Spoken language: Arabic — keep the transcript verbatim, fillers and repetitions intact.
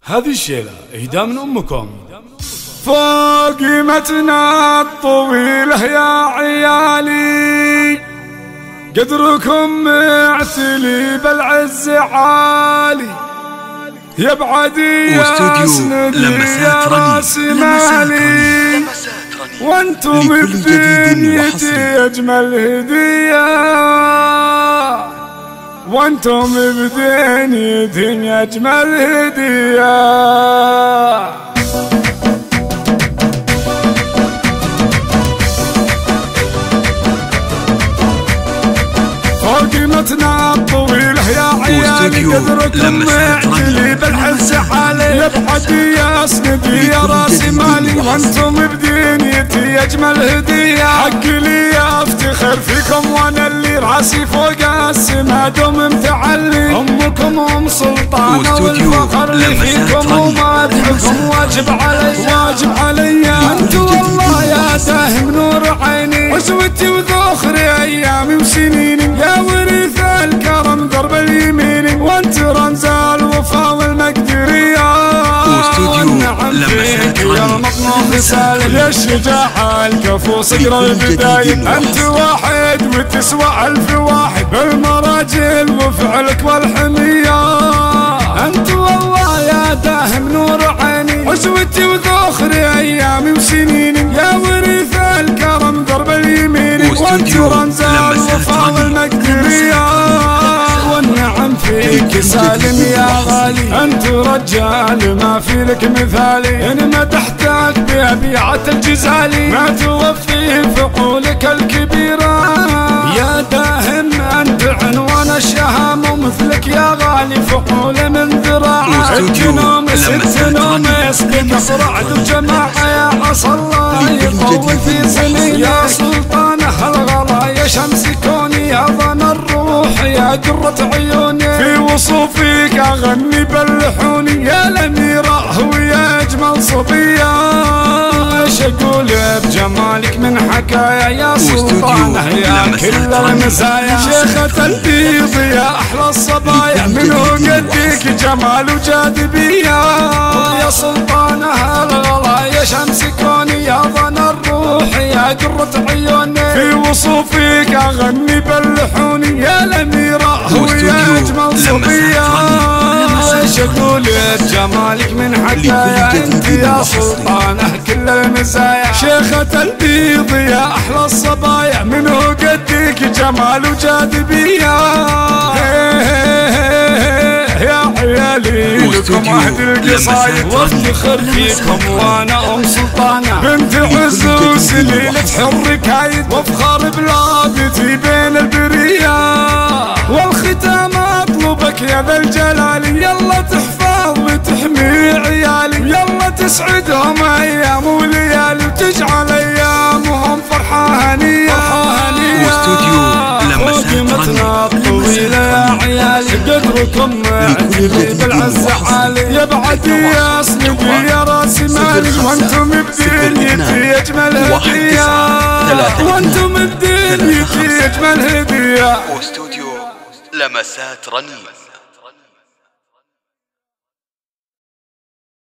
هذه الشيلة إهداء من أمكم. فوق متنا الطويلة يا عيالي قدركم معتلي بالعز عالي، يا بعدي يا سندي يا راس مالي، وانتم بدنيتي اجمل هدية، وانتم بدنيتي اجمل هدية. قيمتنا الطويلة يا عيالي قدركم معتلي بالعز حالي، يا بعدي يا سندي يا راسي مالي، وانتم بدنيتي اجمل هدية. حقي لي افتخر فيكم وانا اللي راسي فوق السما دوم متعلي، امكم ام سلطانة والفخر اللي فيكم ومدحكم واجب علي واجب علي. انتو والله يا داهم نور عيني وسوتي وذخري ايامي وسنيني، يا ورث الكرم درب اليمين، وانت رمز الوفا والمقدرية، والنعم فيك يا المطموح سالم، يا الشجاعة الكفو صقر البداية، انت واحد وتسوى الف واحد بالمراجل وفعلك والحمية. انت والله يا داهم نور عيني وسوتي وذخري ايامي وسنيني، يا ورث الكرم درب اليمين، وانت رمز الوفا والمقدرية، والنعم فيك سالم يا غالي. انت رجال ما في لك مثالي، ان مدحتك بأبيعة الجزالي ما توفي فقولك الكبيرة، يا داهم انت عنوان الشهام ومثلك يا غالي فقول من ذراعه، الجنوم ست نوم يسبق صرعد وجماعة، يا عصى الله يطول في سنين، يا سلطانة الغلا يا شمس كوني، يا ظن الروح يا قرة عيوني، في وصوفك اغني باللحوني، يا الاميرة ويا اجمل صبية، ايش اقول بجمالك من حكايا، يا سلطانة يا كل المزايا، شيخة البيض يا احلى الصبايا، منو قدك جمال وجاذبية، يا سلطانة الغلا يا شمس كوني، يا ظن الروح يا قرة عيوني، في وصوفك اغني باللحوني، يا الاميرة ويا اجمل صبية، ايش اقول بجمالك من حكايا، انت يا سلطانة كل المزايا، شيخة البيض يا احلى الصبايا، منو قدك جمال وجاذبية، يا عيالي لكم عهد القصايد وافتخر فيكم وانا ام سلطانة بنت عز وسليلة حر كايد، وافخر بلادتي بين البرية، والختام اطلبك يا ذا الجلال، يلا تحفظ وتحمي عيالي، يلا تسعدهم ايام وليالي وتجعل ايامهم فرحة هنية هنية. قيمتنا الطويلة يا عيالي قدركم معتلي بالعز حالي، يا بعدي يا سندي يا راسي مالي، وانتم بدنيتي اجمل هدية، وانتم بدنيتي اجمل هدية. واستوديو لمسات رنين.